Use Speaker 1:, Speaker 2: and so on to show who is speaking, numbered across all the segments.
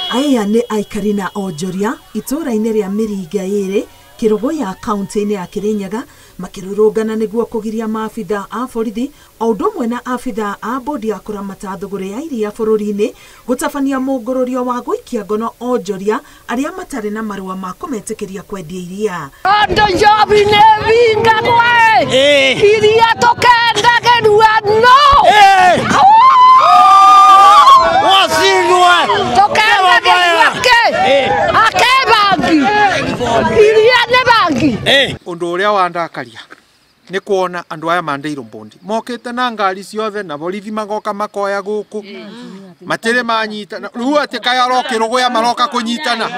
Speaker 1: Aya nĩ aikari na onjoria itũũra-inĩ rĩa Mĩringa ĩrĩ Kerugoya kaunti-inĩ ya Kirinyaga makĩrũrũngana nĩguo kũgiria maabithaa a borithi o ũndũ ũmwe na abithaa a bodi ya kũramata thũgũri ya iria bũrũri-inĩ gũtabania mũngũrũrio wa gũikia ngono onjoria arĩa matarĩ na marũa ma kũmetĩkĩria kwendia iria.
Speaker 2: Iria tũkendagĩrua no!
Speaker 3: Undu uria wandakaria ni kuona andu aya mandeirwo bondi mokite na ngari ciothe na borithi magoka makoya guku matire manyitana riu ati kaya Kerugoya maroka kunyitana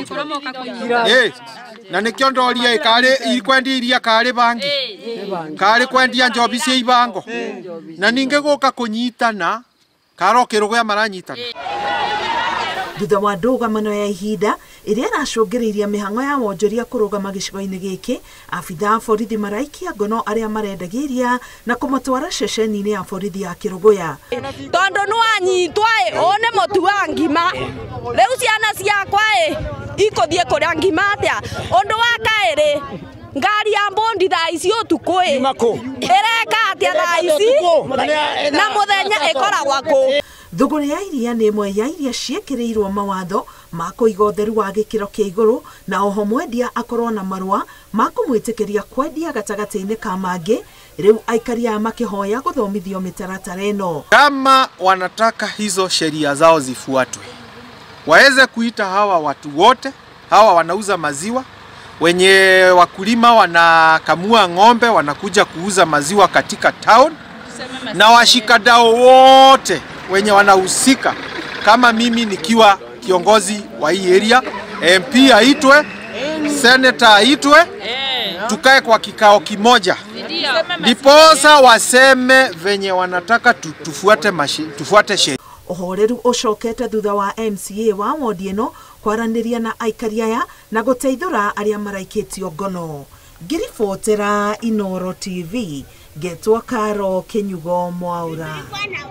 Speaker 3: na nikio ndoria ikari kwendia iria kari bangi kari kwendia njobi cia ibango na ninge guka kunyitana karo Kerugoya maranyitana.
Speaker 1: Thutha wa ndũgamano ya ihinda ĩrĩa ĩracũngĩrĩirie mĩhang'o ya wonjoria kũrũgama gĩcigo-inĩ gĩkĩ, abithaa a borithi maraikia ngono arĩa marendagia iria na kũmatwara ceceni-inĩ ya borithi ya Kerugoya.
Speaker 2: Tondũ nĩ wanyitwa ũũ nĩ mũtu wa ngima, rĩu ciana ciakwa ikũthiĩ kũrĩa ngima atĩa. Ũndũ wa kaĩrĩ, ngari ya bondi thaa ici ũtukũ ĩreka atĩa thaa ici na mũthenya ĩkoragwo kũ?
Speaker 1: Thũgũri ya iria nĩ ĩmwe ya iria ciĩkĩrĩirwo mawatho ma kũiga ũtheru wa gĩkĩro kĩa igũrũ na oho mwendia akorwo na marũa ma kũmwĩtĩkĩria kwendia gatagatĩ-inĩ ka mangĩ. Rĩu aikari aya makĩhoya gũthomithio mĩtaratara ĩno.
Speaker 3: Kama wanataka hizo sheria zao zifuatwe, waweze kuita hawa watu wote, hawa wanauza maziwa, wenye wakulima wanakamua ng'ombe wanakuja kuuza maziwa katika town, na washikadau wote wenye wanahusika, kama mimi nikiwa kiongozi wa hii area, MP aitwe, senator aitwe, tukae kwa kikao kimoja, ndiposa waseme venye wanataka tufuate sheria.
Speaker 1: Ũhoreru ũcokete thutha wa MCA wa wodi ĩno kwaranĩria na aikari aya na gũteithũra arĩa maraikĩtio ngono. Ngiribotera Inooro TV, Getwa Karo Kenyugo Mwaura.